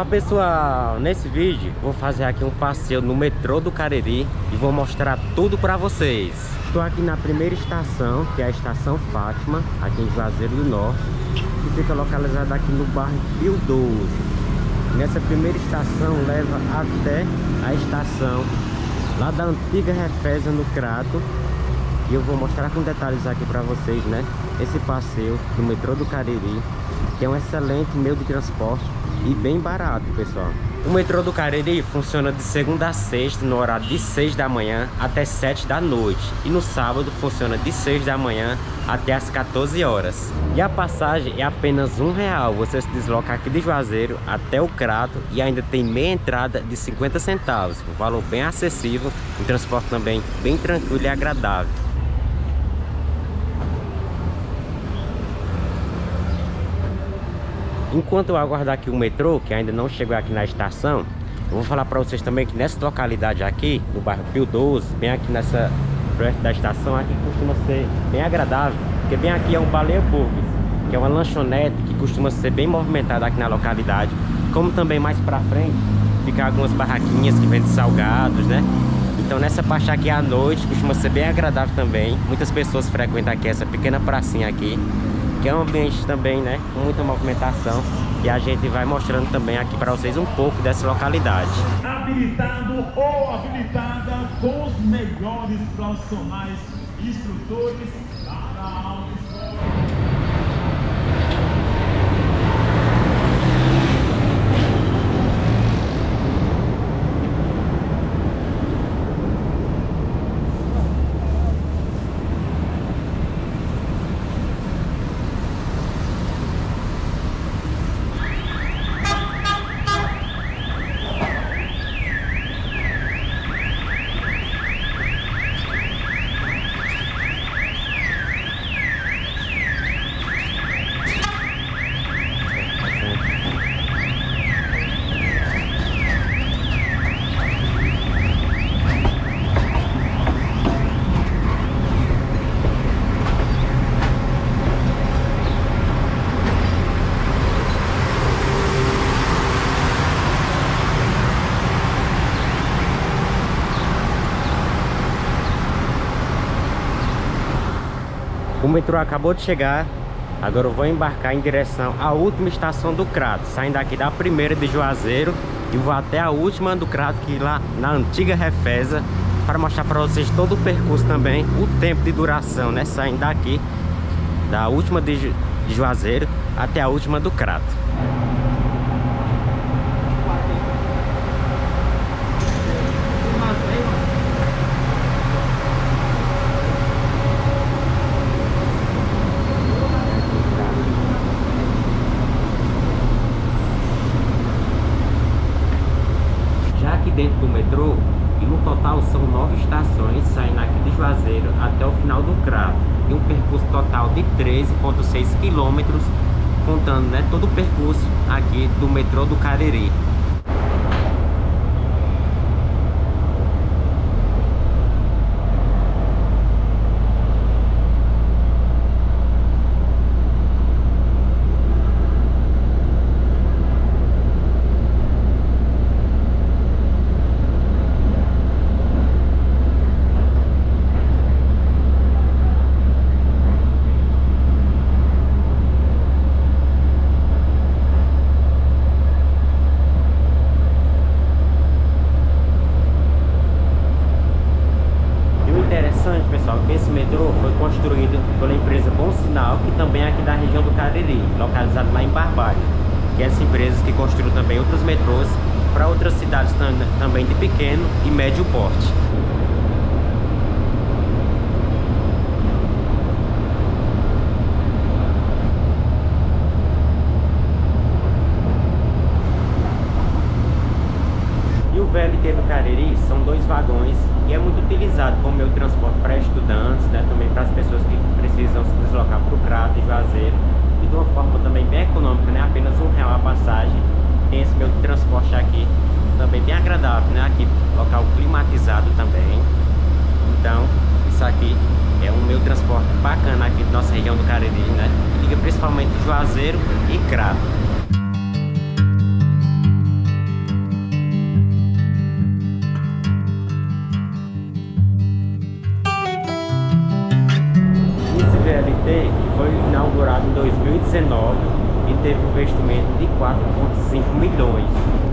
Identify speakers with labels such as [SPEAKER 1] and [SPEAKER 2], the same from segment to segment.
[SPEAKER 1] Fala pessoal, nesse vídeo vou fazer aqui um passeio no metrô do Cariri e vou mostrar tudo pra vocês. Estou aqui na primeira estação, que é a estação Fátima, aqui em Juazeiro do Norte, que fica localizada aqui no bairro Pio 12. Nessa primeira estação leva até a estação lá da antiga Refesa no Crato. E eu vou mostrar com detalhes aqui pra vocês, né? Esse passeio no metrô do Cariri, que é um excelente meio de transporte e bem barato, pessoal. O metrô do Cariri funciona de segunda a sexta no horário de 6 da manhã até 7 da noite. E no sábado funciona de 6 da manhã até as 14 horas. E a passagem é apenas R$1. Você se desloca aqui de Juazeiro até o Crato e ainda tem meia entrada de 50 centavos. Um valor bem acessível, um transporte também bem tranquilo e agradável. Enquanto eu aguardar aqui o metrô, que ainda não chegou aqui na estação, eu vou falar para vocês também que nessa localidade aqui, no bairro Pio 12, bem aqui nessa perto da estação, aqui costuma ser bem agradável, porque bem aqui é um Baleia Burgers, que é uma lanchonete que costuma ser bem movimentada aqui na localidade, como também mais para frente fica algumas barraquinhas que vendem salgados, né? Então nessa parte aqui à noite costuma ser bem agradável também. Muitas pessoas frequentam aqui essa pequena pracinha aqui, que é um ambiente também, né, com muita movimentação, e a gente vai mostrando também aqui para vocês um pouco dessa localidade.
[SPEAKER 2] Habilitado ou habilitada com os melhores profissionais e instrutores da autoescola.
[SPEAKER 1] O metrô acabou de chegar, agora eu vou embarcar em direção à última estação do Crato, saindo aqui da primeira de Juazeiro e vou até a última do Crato, que lá na antiga Refesa, para mostrar para vocês todo o percurso também, o tempo de duração, né, saindo daqui da última de Juazeiro até a última do Crato. Dentro do metrô, e no total são 9 estações saindo aqui de Juazeiro até o final do Crato, e um percurso total de 13,6 quilômetros, contando, né, todo o percurso aqui do metrô do Cariri. Pessoal, que esse metrô foi construído pela empresa Bom Sinal, que também é aqui da região do Cariri, localizado lá em Barbalha, que é essa empresa que construiu também outros metrôs para outras cidades também de pequeno e médio porte. O VLT do Cariri são 2 vagões e é muito utilizado como meio de transporte para estudantes, né, também para as pessoas que precisam se deslocar para o Crato e Juazeiro, e de uma forma também bem econômica, né, apenas R$1 a passagem. Tem esse meio de transporte aqui também bem agradável, né, aqui local climatizado também. Então isso aqui é um meio de transporte bacana aqui da nossa região do Cariri, né, liga principalmente Juazeiro e Crato. inaugurado em 2019 e teve um investimento de 4,5 milhões.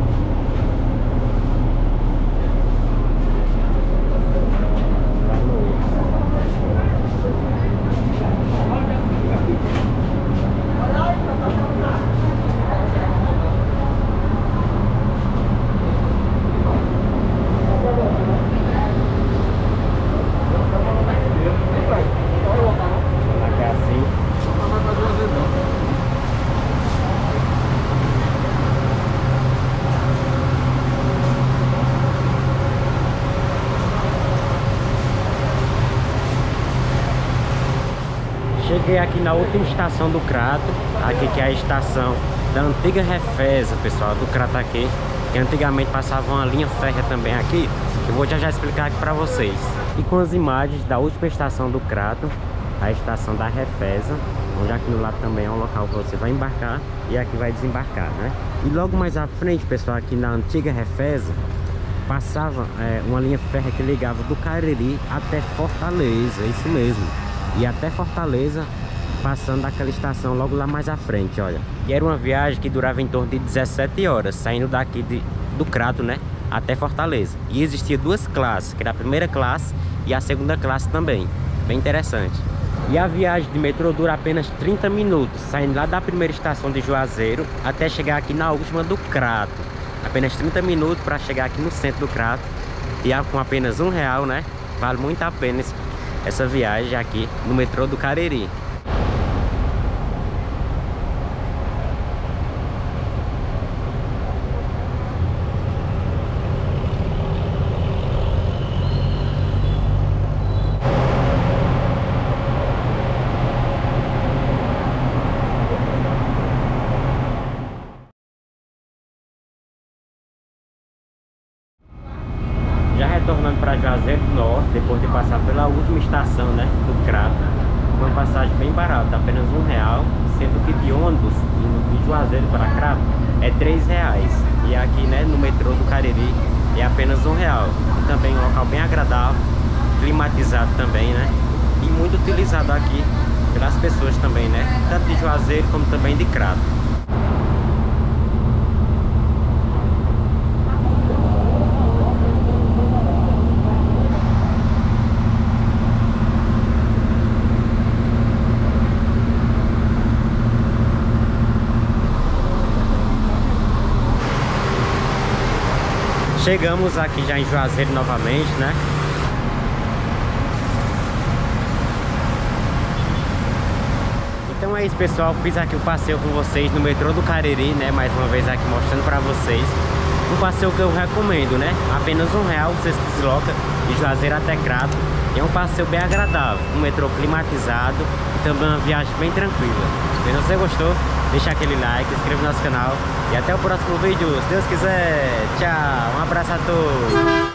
[SPEAKER 1] Cheguei aqui na última estação do Crato, aqui que é a estação da antiga Refesa, pessoal, do Crato aqui, que antigamente passava uma linha férrea também aqui. Eu vou já explicar aqui pra vocês. E com as imagens da última estação do Crato, a estação da Refesa, onde aqui no lado também é um local que você vai embarcar e aqui vai desembarcar, né? E logo mais à frente, pessoal, aqui na antiga Refesa, passava uma linha férrea que ligava do Cariri até Fortaleza, isso mesmo. E até Fortaleza, passando daquela estação logo lá mais à frente, olha. E era uma viagem que durava em torno de 17 horas, saindo daqui do Crato, né, até Fortaleza. E existia duas classes, que era a primeira classe e a segunda classe também. Bem interessante. E a viagem de metrô dura apenas 30 minutos, saindo lá da primeira estação de Juazeiro até chegar aqui na última do Crato. Apenas 30 minutos para chegar aqui no centro do Crato. E com apenas R$1, né, vale muito a pena essa viagem aqui no metrô do Cariri. Já retornando para Juazeiro do Norte, depois de passar pela última estação, né, do Crato, uma passagem bem barata, apenas R$1, sendo que de ônibus de Juazeiro para Crato é R$3. E aqui, né, no metrô do Cariri é apenas R$1. E também um local bem agradável, climatizado também, né, e muito utilizado aqui pelas pessoas também, né, tanto de Juazeiro como também de Crato. Chegamos aqui já em Juazeiro novamente, né? Então é isso, pessoal. Fiz aqui o passeio com vocês no metrô do Cariri, né? Mais uma vez aqui mostrando pra vocês. Um passeio que eu recomendo, né? Apenas R$1 você se desloca de Juazeiro até Crato. É um passeio bem agradável, um metrô climatizado e também uma viagem bem tranquila. Se você gostou, deixa aquele like, inscreva no nosso canal e até o próximo vídeo, se Deus quiser. Tchau, um abraço a todos.